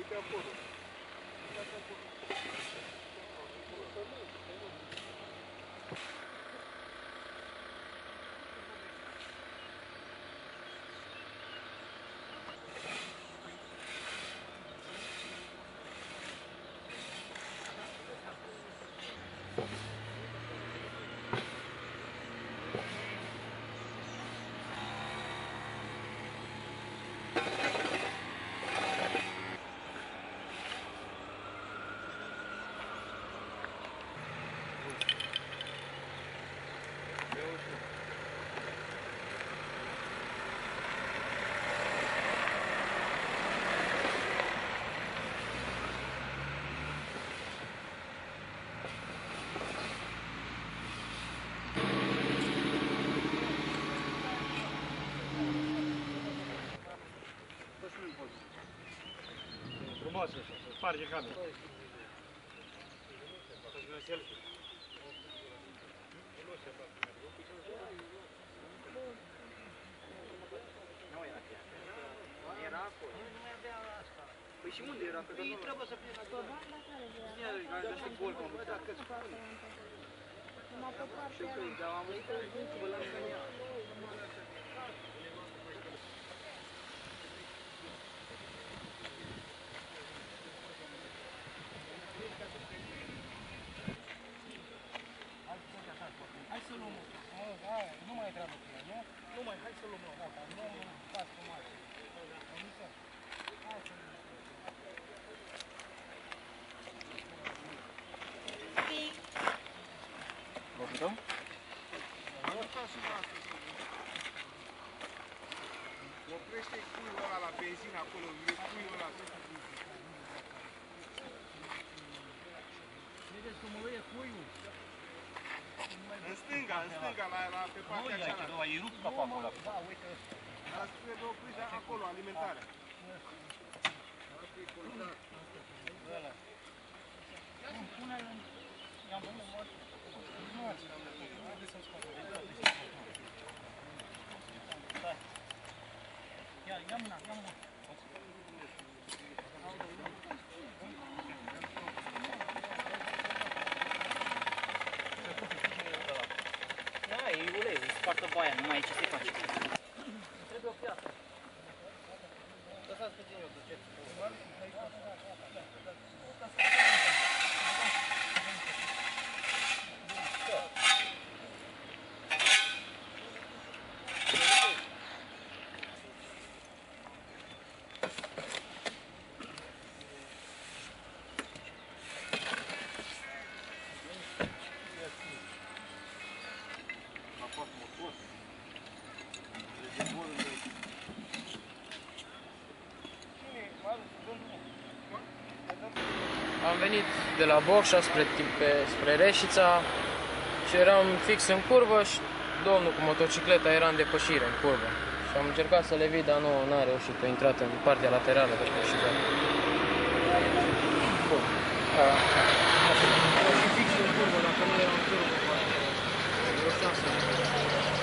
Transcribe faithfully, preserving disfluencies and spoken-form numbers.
pe acolo. Frumos așa, să sparge camera. Era acolo. Păi și unde era? Păi trebuie să plină tot. Ia, găsesc gol, mă, bă, dacă spune. Știu că e, dar am văzut că bă, l-am scăniat. Hai să luăm, nu mai e treabă cu ea, nu? Nu mai, hai să luăm, gata, nu am un pas cu mare. Hai să luăm. Profităm? Oprește cuiul ăla la benzină acolo, e cuiul ăla. Vedeți cum îl e cuiul? În stânga, în stânga, la, la, pe partea cealaltă. Nu, ai rupt capacul ăla. Da, uite ăsta. Dar trebuie oprit acolo, alimentarea. Ăla. Pune-l în... I-am văzut mort. Nu ați haideți să-l scoate. Ia, ia mâna, ia mâna. Da, e ulei, îi spartă baia, nu mai e ce se face. Trebuie o piatră. Lăsați puțin eu, duceți. Am venit de la Bocșa spre, spre Reșița și eram fix în curvă și domnul cu motocicleta era în depășire în curvă. Și am încercat să le vid, dar nu a reușit, a intrat în partea laterală de depășire. Bun. A, a, a, fix în curvă, dacă nu era în curvă, o șansă.